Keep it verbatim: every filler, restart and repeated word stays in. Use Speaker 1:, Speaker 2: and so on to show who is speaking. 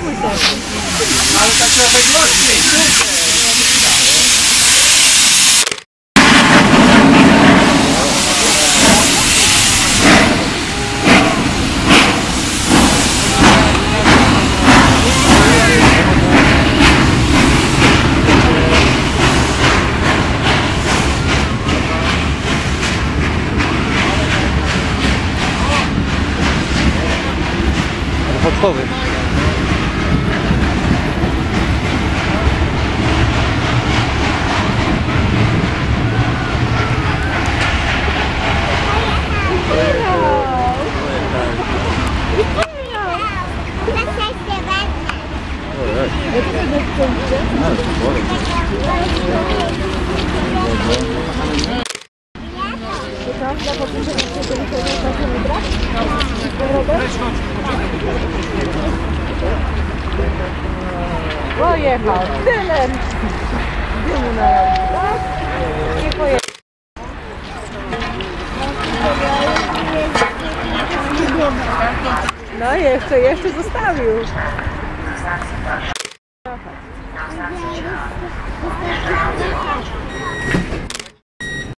Speaker 1: Ale tak trochę głośniej.
Speaker 2: Podpowy.
Speaker 3: Pojechał, tyle dymu narobił, tak? Nie pojechał. No jeszcze, jeszcze zostawił.